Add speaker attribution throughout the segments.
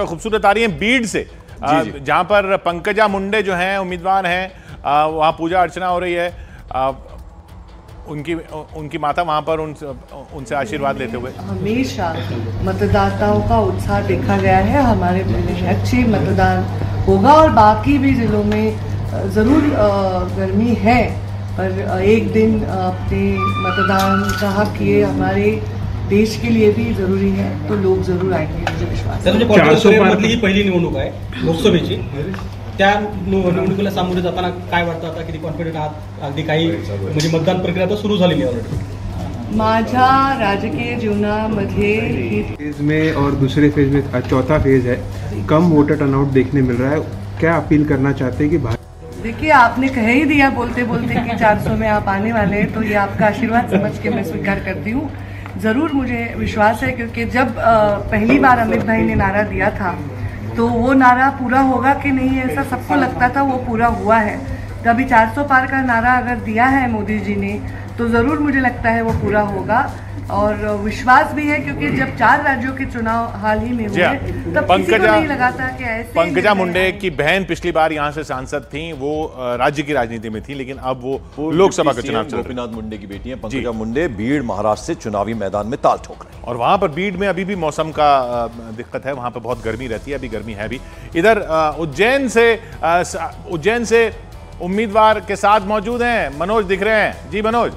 Speaker 1: खूबसूरत आ रही हैं बीड से, जहां पर पंकजा मुंडे जो हैं उम्मीदवार हैं, वहां पूजा अर्चना हो रही है। उनकी माता वहां पर उनसे आशीर्वाद लेते हुए।
Speaker 2: हमेशा मतदाताओं का उत्साह देखा गया है। हमारे जिले में अच्छे मतदान होगा और बाकी भी जिलों में ज़रूर गर्मी है, पर एक दिन अपने मतदान का हक ये हमारे देश के लिए भी जरुरी है, तो लोग जरूर आएंगे, मुझे विश्वास
Speaker 3: आहे। पहिली निवडणूक आहे लोकसभेची, त्या निवडणुकीला सामोरे जाताना काय वाटतं, आता किती कॉन्फिडंट आहात? अगदी काही म्हणजे मतदान प्रक्रिया तर सुरू झालेली आहे ऑलरेडी।
Speaker 2: माझ्या राजकीय जीवनामध्ये
Speaker 4: फेज में और दूसरे फेज में चौथा फेज है, कम वोटर टर्नआउट देखने मिल रहा है, क्या अपील करना चाहते हैं कि
Speaker 2: देखिए, आपने कह ही दिया बोलते बोलते कि 400 में आप आने वाले हैं, तो ये आपका आशीर्वाद समझ के मैं स्वीकार करती हूँ। ज़रूर मुझे विश्वास है, क्योंकि जब पहली बार अमित भाई ने नारा दिया था तो वो नारा पूरा होगा कि नहीं ऐसा सबको लगता था, वो पूरा हुआ है। तो अभी 400 पार का नारा अगर दिया है मोदी जी ने, तो ज़रूर मुझे लगता है वो पूरा होगा। और विश्वास भी है, क्योंकि जब 4 राज्यों के चुनाव हाल ही में हुए तब किसी को नहीं लगा था कि ऐसे।
Speaker 1: पंकजा मुंडे की बहन पिछली बार यहाँ से सांसद थी, वो राज्य की राजनीति में थी, लेकिन अब वो लोकसभा का चुनाव चल रहा है।
Speaker 5: गोपीनाथ मुंडे की बेटी है पंकजा मुंडे, भीड़ महाराष्ट्र से चुनावी मैदान में ताल ठोक रहे हैं।
Speaker 1: और वहां पर भीड़ में अभी भी मौसम का दिक्कत है, वहां पर बहुत गर्मी रहती है, अभी गर्मी है भी। इधर उज्जैन से उम्मीदवार के साथ मौजूद हैं, मनोज दिख रहे हैं। जी मनोज।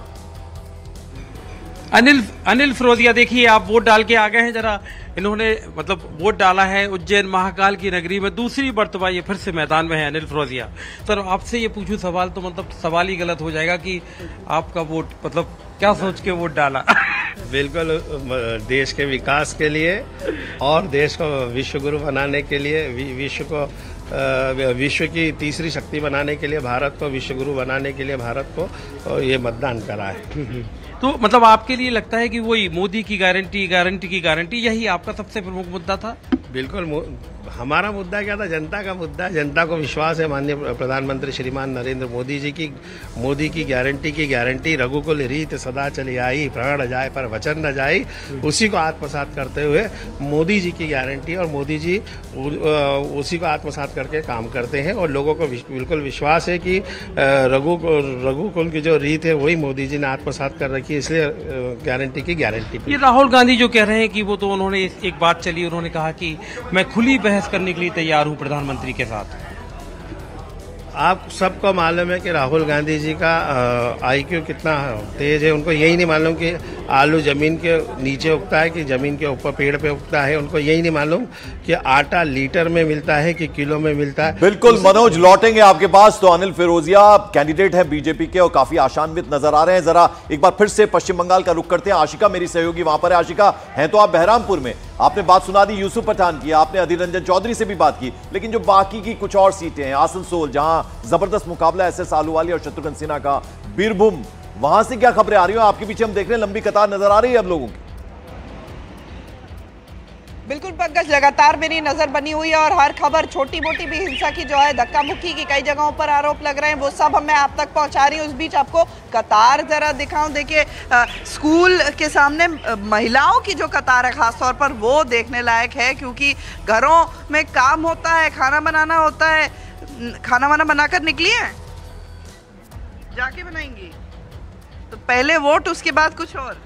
Speaker 6: अनिल फिरोजिया, देखिए आप वोट डाल के आ गए हैं। जरा इन्होंने मतलब वोट डाला है उज्जैन महाकाल की नगरी में, दूसरी मर्तबा ये फिर से मैदान में है। अनिल फिरोजिया सर, आपसे ये पूछूं सवाल तो मतलब सवाल ही गलत हो जाएगा कि आपका वोट मतलब क्या सोच के वोट डाला?
Speaker 7: बिल्कुल देश के विकास के लिए और देश को विश्व गुरु बनाने के लिए, विश्व की तीसरी शक्ति बनाने के लिए, भारत को विश्व गुरु बनाने के लिए भारत को ये मतदान करा है।
Speaker 6: तो मतलब आपके लिए लगता है कि वही मोदी की गारंटी यही आपका सबसे प्रमुख मुद्दा था?
Speaker 7: बिल्कुल, हमारा मुद्दा क्या था? जनता का मुद्दा। जनता को विश्वास है माननीय प्रधानमंत्री श्रीमान नरेंद्र मोदी जी की। मोदी की गारंटी रघुकुल रीत सदा चली आई, प्राण जाए पर वचन न जाई, उसी को आत्मसात करते हुए मोदी जी की गारंटी, और मोदी जी उसी को आत्मसात करके काम करते हैं। और लोगों को बिल्कुल विश्वास है कि रघुकुल की जो रीत है वही मोदी जी ने आत्मसात कर रखी है, इसलिए गारंटी की गारंटी।
Speaker 6: ये राहुल गांधी जो कह रहे हैं कि वो तो उन्होंने एक बात चली, उन्होंने कहा कि मैं खुली बहस करने के लिए तैयार हूं प्रधानमंत्री के साथ।
Speaker 7: आप सबको मालूम है कि राहुल गांधी जी का आईक्यू कितना तेज है। उनको यही नहीं मालूम कि आलू जमीन के नीचे उगता है कि जमीन के ऊपर पेड़ पे उगता है। उनको यही नहीं मालूम कि आटा लीटर में मिलता है कि किलो में मिलता है।
Speaker 5: बिल्कुल मनोज, लौटेंगे आपके पास। तो अनिल फिरोजिया कैंडिडेट है बीजेपी के और काफी आशान्वित नजर आ रहे हैं। जरा एक बार फिर से पश्चिम बंगाल का रुख करते हैं। आशिका मेरी सहयोगी वहां पर है। आशिका, हैं तो आप बहरामपुर में, आपने बात सुना दी यूसुफ पठान की, आपने अधीर रंजन चौधरी से भी बात की, लेकिन जो बाकी की कुछ और सीटें हैं, आसनसोल जहां जबरदस्त मुकाबला एसएस आलूवालिया और शत्रुघ्न सिन्हा का, बीरभूम, वहां से क्या खबरें आ रही हो? आपके पीछे हम देख रहे हैं लंबी कतार नजर आ रही है अब लोगों की।
Speaker 8: बिल्कुल पंकज, लगातार मेरी नजर बनी हुई है और हर खबर, छोटी मोटी भी हिंसा की जो है, धक्का मुक्की की कई जगहों पर आरोप लग रहे हैं, वो सब मैं आप तक पहुंचा रही हूँ। उस बीच आपको कतार जरा दिखाऊं। देखिए, स्कूल के सामने महिलाओं की जो कतार है खासतौर पर, वो देखने लायक है, क्योंकि घरों में काम होता है, खाना बनाना होता है। खाना वाना बनाकर निकली है, जाके बनाएंगी। तो पहले वोट, उसके बाद कुछ और।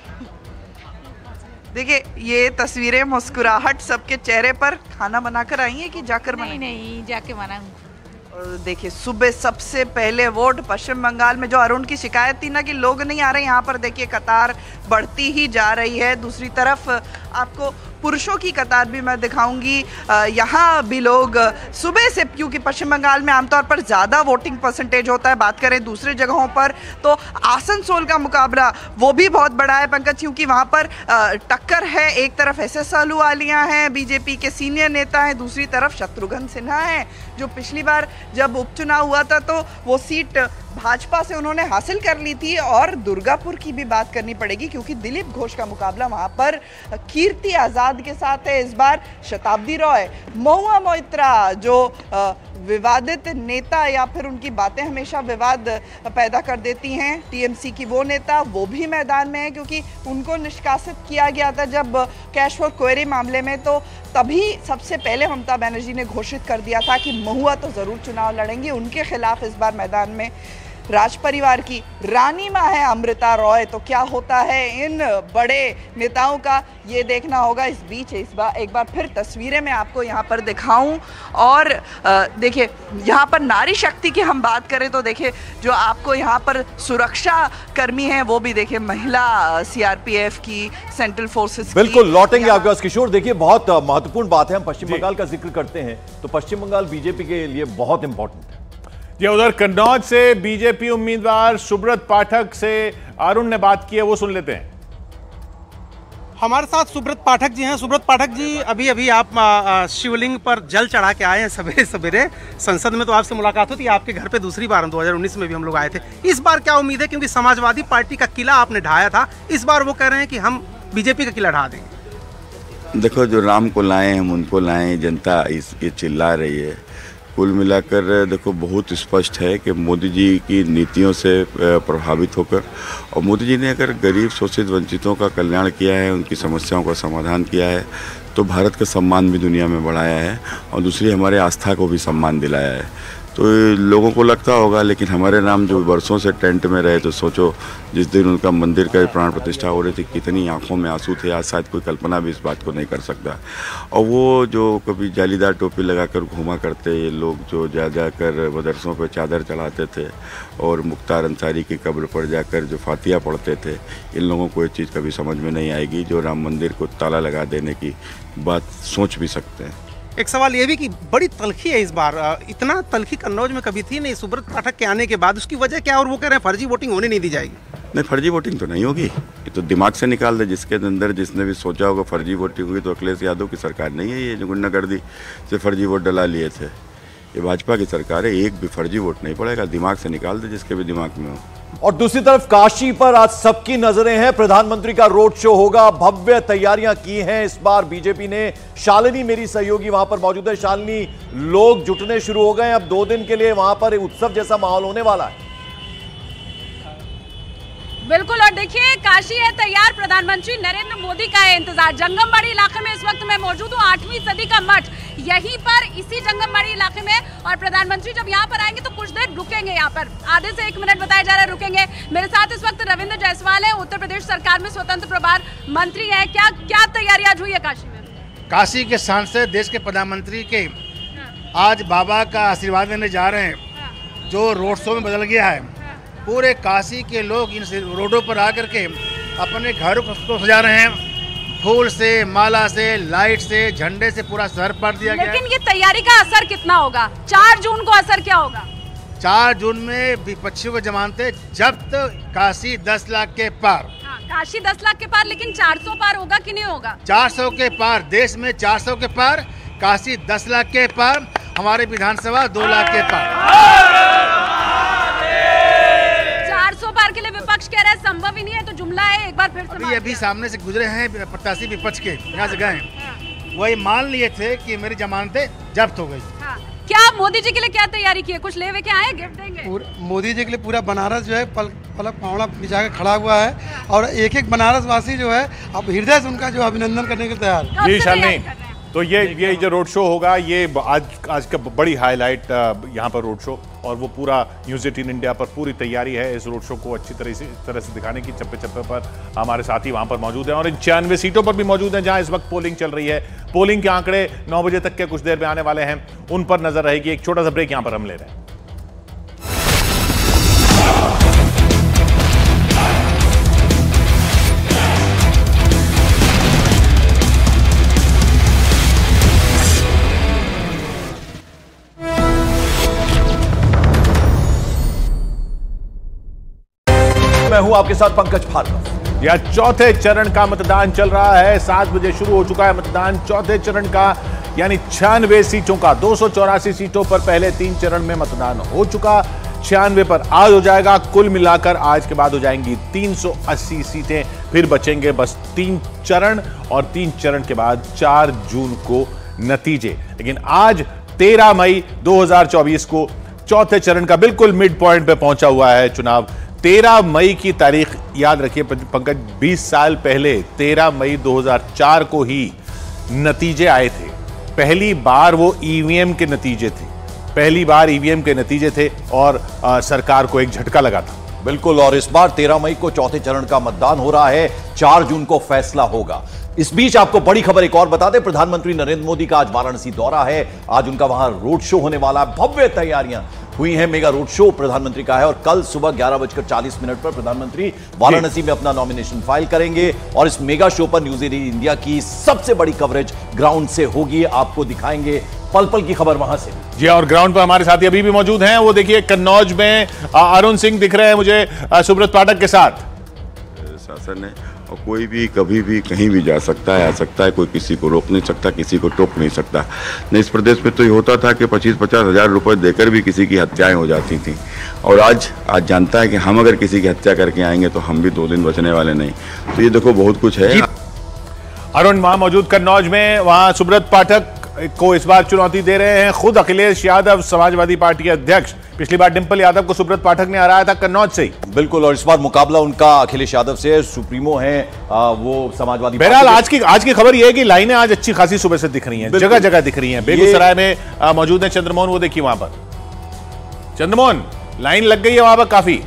Speaker 8: देखिए, ये तस्वीरें, मुस्कुराहट सबके चेहरे पर। खाना बनाकर आई है कि जाकर बनाएंगी?
Speaker 9: नहीं, जाके बनाऊंगी।
Speaker 8: देखिए, सुबह सबसे पहले वोट पश्चिम बंगाल में। जो अरुण की शिकायत थी ना कि लोग नहीं आ रहे, यहाँ पर देखिए कतार बढ़ती ही जा रही है। दूसरी तरफ आपको पुरुषों की कतार भी मैं दिखाऊंगी। यहाँ भी लोग सुबह से, क्योंकि पश्चिम बंगाल में आमतौर पर ज़्यादा वोटिंग परसेंटेज होता है। बात करें दूसरे जगहों पर तो आसनसोल का मुकाबला वो भी बहुत बड़ा है पंकज, क्योंकि वहाँ पर टक्कर है। एक तरफ एसएस आलूवालिया हैं, बीजेपी के सीनियर नेता हैं, दूसरी तरफ शत्रुघ्न सिन्हा हैं, जो पिछली बार जब उपचुनाव हुआ था तो वो सीट भाजपा से उन्होंने हासिल कर ली थी। और दुर्गापुर की भी बात करनी पड़ेगी, क्योंकि दिलीप घोष का मुकाबला वहां पर कीर्ति आजाद के साथ है। इस बार शताब्दी रॉय, महुआ मोइत्रा जो विवादित नेता या फिर उनकी बातें हमेशा विवाद पैदा कर देती हैं। टीएमसी की वो नेता वो भी मैदान में है, क्योंकि उनको निष्कासित किया गया था जब कैश फॉर क्वेरी मामले में, तो तभी सबसे पहले ममता बनर्जी ने घोषित कर दिया था कि महुआ तो ज़रूर चुनाव लड़ेंगी। उनके खिलाफ इस बार मैदान में राज परिवार की रानी माँ है अमृता रॉय। तो क्या होता है इन बड़े नेताओं का, ये देखना होगा। इस बीच एक बार फिर तस्वीरें मैं आपको यहाँ पर दिखाऊं। और देखिए, यहाँ पर नारी शक्ति की हम बात करें तो देखिए, जो आपको यहाँ पर सुरक्षा कर्मी हैं वो भी देखिए महिला सीआरपीएफ की, सेंट्रल फोर्सेस।
Speaker 5: बिल्कुल लौटेंगे आपके पास किशोर। देखिए, बहुत महत्वपूर्ण बात है, हम पश्चिम बंगाल का जिक्र करते हैं तो पश्चिम बंगाल बीजेपी के लिए बहुत इंपॉर्टेंट है।
Speaker 1: ये उधर कन्नौज से बीजेपी उम्मीदवार सुब्रत पाठक से अरुण ने बात की है, वो सुन लेते हैं।
Speaker 9: हमारे साथ सुब्रत पाठक जी हैं। सुब्रत पाठक जी, अभी आप शिवलिंग पर जल चढ़ा के आए हैं सवेरे सवेरे। संसद में तो आपसे मुलाकात होती है, आपके घर पे दूसरी बार 2019 में भी हम लोग आए थे। इस बार क्या उम्मीद है, क्योंकि समाजवादी पार्टी का किला आपने ढाया था, इस बार वो कह रहे हैं कि हम बीजेपी का किला ढा देंगे।
Speaker 10: देखो, जो राम को लाए हम उनको लाए, जनता ये चिल्ला रही है। कुल मिलाकर देखो, बहुत स्पष्ट है कि मोदी जी की नीतियों से प्रभावित होकर, और मोदी जी ने अगर गरीब शोषित वंचितों का कल्याण किया है, उनकी समस्याओं का समाधान किया है, तो भारत का सम्मान भी दुनिया में बढ़ाया है और दूसरी हमारे आस्था को भी सम्मान दिलाया है। तो लोगों को लगता होगा, लेकिन हमारे नाम जो वर्षों से टेंट में रहे, तो सोचो जिस दिन उनका मंदिर का प्राण प्रतिष्ठा हो रही थी, कितनी आंखों में आंसू थे। आज शायद कोई कल्पना भी इस बात को नहीं कर सकता। और वो जो कभी जालीदार टोपी लगाकर घूमा करते ये लोग, जो जा जाकर मदरसों पर चादर चढ़ाते थे और मुख्तार अंसारी की कब्र पर जाकर जो फातिया पढ़ते थे, इन लोगों को ये चीज़ कभी समझ में नहीं आएगी। जो राम मंदिर को ताला लगा देने की बात सोच भी सकते हैं।
Speaker 9: एक सवाल ये भी कि बड़ी तलखी है इस बार, इतना तलखी कन्नौज में कभी थी नहीं सुब्रत पाठक के आने के बाद, उसकी वजह क्या? और वो कह रहे हैं फर्जी वोटिंग होने नहीं दी जाएगी।
Speaker 10: नहीं, फर्जी वोटिंग तो नहीं होगी, ये तो दिमाग से निकाल दे। जिसके अंदर जिसने भी सोचा होगा फर्जी वोटिंग होगी, तो अखिलेश यादव की सरकार नहीं है ये जो गुंडागर्दी से फर्जी वोट डला लिए थे। ये भाजपा की सरकार है, एक भी फर्जी वोट नहीं पड़ेगा। दिमाग से निकाल दे जिसके भी दिमाग में हो।
Speaker 5: और दूसरी तरफ काशी पर आज सबकी नजरें हैं। प्रधानमंत्री का रोड शो होगा, भव्य तैयारियां की हैं इस बार बीजेपी ने। शालिनी मेरी सहयोगी वहां पर मौजूद है। शालिनी, लोग जुटने शुरू हो गए, अब 2 दिन के लिए वहां पर उत्सव जैसा माहौल होने वाला है।
Speaker 11: बिल्कुल, और देखिए काशी है तैयार, प्रधानमंत्री नरेंद्र मोदी का है इंतजार। जंगमबाड़ी इलाके में इस वक्त मैं मौजूद हूँ, 8वीं सदी का मठ यहीं पर, इसी जंगमबाड़ी इलाके में। और प्रधानमंत्री जब यहाँ पर आएंगे तो कुछ देर रुकेंगे यहाँ पर, आधे से 1 मिनट बताया जा रहा है रुकेंगे। मेरे साथ इस वक्त रविंद्र जायसवाल है, उत्तर प्रदेश सरकार में स्वतंत्र प्रभार मंत्री है। क्या तैयारी आज हुई है काशी में?
Speaker 7: काशी के सांसद देश के प्रधानमंत्री के आज बाबा का आशीर्वाद लेने जा रहे हैं, जो रोड शो में बदल गया है। पूरे काशी के लोग इन रोडों पर आकर के अपने घरों को सजा रहे हैं, फूल से, माला से, लाइट से, झंडे से पूरा शहर भर दिया गया।
Speaker 11: लेकिन ये तैयारी का असर कितना होगा? 4 जून को असर क्या होगा?
Speaker 7: 4 जून में विपक्षियों को जमानते जब्त, काशी 10 लाख के पार।
Speaker 11: काशी 10 लाख के पार, लेकिन 400 पार होगा कि नहीं होगा?
Speaker 7: 400 के पार, देश में 400 के पार, काशी 10 लाख के पार, हमारे विधानसभा 2 लाख के पार।
Speaker 11: 400 पार के लिए विपक्ष कह रहा है संभव ही नहीं है, तो जुमला है, एक बार फिर से
Speaker 7: अभी सामने से गुजरे हैं प्रत्याशी विपक्ष के, यहाँ से गए, वही मान लिए थे कि मेरी जमानतें जब्त हो गई।
Speaker 11: क्या मोदी जी के लिए क्या तैयारी की है? कुछ ले के आए, गिफ्ट देंगे?
Speaker 9: मोदी जी के लिए पूरा बनारस जो है पलक पावड़ा बिछा के खड़ा हुआ है, और एक बनारस वासी जो है अब हृदय से उनका जो अभिनंदन करने के तैयार।
Speaker 1: जी शालिनी, तो ये जो रोड शो होगा, ये आज का बड़ी हाईलाइट यहाँ पर रोड शो, और वो पूरा न्यूज़ 18 इंडिया पर पूरी तैयारी है इस रोड शो को अच्छी तरह से दिखाने की। चप्पे चप्पे पर हमारे साथी वहाँ पर मौजूद हैं, और इन 96 सीटों पर भी मौजूद हैं जहाँ इस वक्त पोलिंग चल रही है। पोलिंग के आंकड़े 9 बजे तक के कुछ देर में आने वाले हैं, उन पर नजर रहेगी। एक छोटा सा ब्रेक यहाँ पर हम ले रहे हैं।
Speaker 5: मैं हूं आपके साथ पंकज भार्गव।
Speaker 1: यह चौथे चरण का मतदान चल रहा है। 7 बजे शुरू हो चुका है मतदान चौथे चरण का, यानी 96 सीटों का। 284 सीटों पर पहले 3 चरण में मतदान हो चुका, 96 पर आज हो जाएगा। कुल मिलाकर आज के बाद हो जाएंगी 380 सीटें, फिर बचेंगे बस 3 चरण, और 3 चरण के बाद 4 जून को नतीजे। लेकिन आज 13 मई 2024 को चौथे चरण का बिल्कुल मिड पॉइंट पे पहुंचा हुआ है चुनाव। 13 मई की तारीख याद रखिए पंकज, 20 साल पहले 13 मई 2004 को ही नतीजे आए थे। पहली बार वो ईवीएम के नतीजे थे, पहली बार ईवीएम के नतीजे थे और सरकार को एक झटका लगा था।
Speaker 5: बिल्कुल, और इस बार 13 मई को चौथे चरण का मतदान हो रहा है, 4 जून को फैसला होगा। इस बीच आपको बड़ी खबर एक और बता दें, प्रधानमंत्री नरेंद्र मोदी का आज वाराणसी दौरा है, आज उनका वहां रोड शो होने वाला है। भव्य तैयारियां हुई हैं, मेगा रोड शो प्रधानमंत्री का है और कल सुबह 11:40 पर प्रधानमंत्री वाराणसी में अपना नॉमिनेशन फाइल करेंगे और इस मेगा शो पर न्यूज 18 इंडिया की सबसे बड़ी कवरेज ग्राउंड से होगी। आपको दिखाएंगे पल पल की खबर वहां से।
Speaker 1: जी, और ग्राउंड पर हमारे साथी अभी भी मौजूद हैं। वो देखिए कन्नौज में अरुण सिंह दिख रहे हैं मुझे सुब्रत पाठक के साथ।
Speaker 10: शासन है और कोई भी कभी भी कहीं भी जा सकता है, आ सकता है, कोई किसी को रोक नहीं सकता, किसी को टोक नहीं सकता। नहीं, इस प्रदेश में तो ये होता था कि 25-50 हजार रुपए देकर भी किसी की हत्याएं हो जाती थी और आज जानता है कि हम अगर किसी की हत्या करके आएंगे तो हम भी 2 दिन बचने वाले नहीं। तो ये देखो बहुत कुछ है।
Speaker 1: अरुण वहां मौजूद कन्नौज में, वहां सुब्रत पाठक को इस बार चुनौती दे रहे हैं खुद अखिलेश यादव, समाजवादी पार्टी के अध्यक्ष। पिछली बार डिंपल यादव को सुब्रत पाठक ने हराया था कन्नौज से ही।
Speaker 5: बिल्कुल, और इस बार मुकाबला उनका अखिलेश यादव से, सुप्रीमो हैं वो समाजवादी।
Speaker 1: बहरहाल आज की खबर यह है कि लाइनें आज अच्छी खासी सुबह से दिख रही हैं, जगह जगह दिख रही हैं। बेगूसराय में मौजूद है चंद्रमोहन, वो देखिए वहां पर चंद्रमोहन, लाइन लग गई है वहां पर काफी।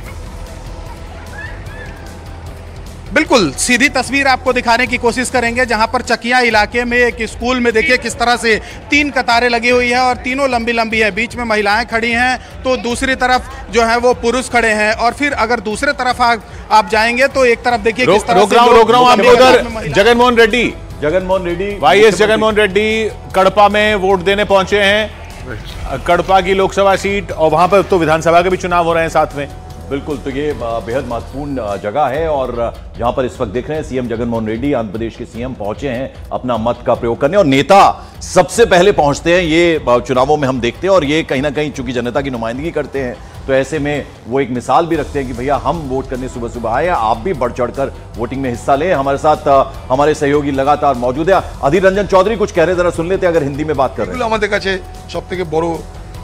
Speaker 9: बिल्कुल सीधी तस्वीर आपको दिखाने की कोशिश करेंगे, जहां पर चकिया इलाके में एक स्कूल में देखिए किस तरह से 3 कतारें लगी हुई है और तीनों लंबी लंबी है। बीच में महिलाएं खड़ी हैं तो दूसरी तरफ जो है वो पुरुष खड़े हैं और फिर अगर दूसरे तरफ आप जाएंगे तो एक तरफ देखिए किस तरह से
Speaker 1: रोक रहा हूं आपको उधर। जगनमोहन रेड्डी वाईएस जगनमोहन रेड्डी कड़पा में वोट देने पहुंचे हैं, कड़पा की लोकसभा सीट, और वहां पर तो विधानसभा के भी चुनाव हो रहे हैं साथ में।
Speaker 5: बिल्कुल, तो ये बेहद महत्वपूर्ण जगह है और जहां पर इस वक्त देख रहे हैं सीएम जगनमोहन रेड्डी, आंध्र प्रदेश के सीएम पहुंचे हैं अपना मत का प्रयोग करने। और नेता सबसे पहले पहुंचते हैं, ये चुनावों में हम देखते हैं और ये कहीं ना कहीं चूंकि जनता की नुमाइंदगी करते हैं तो ऐसे में वो एक मिसाल भी रखते हैं कि भैया हम वोट करने सुबह सुबह आए, आप भी बढ़ चढ़कर वोटिंग में हिस्सा लें। हमारे साथ हमारे सहयोगी लगातार मौजूद है। अधीर रंजन चौधरी कुछ कह रहे, जरा सुन लेते अगर हिंदी में बात कर रहे हैं।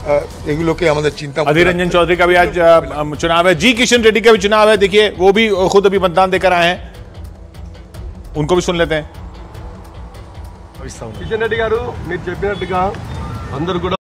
Speaker 1: अधीर रंजन चौधरी का भी आज चुनाव है, जी किशन रेड्डी का भी चुनाव है, देखिए वो भी खुद अभी मतदान देकर आए हैं, उनको भी सुन लेते हैं।
Speaker 12: किशन रेड्डी गारू మీరు చెప్పినట్టుగా అందరూ కూడా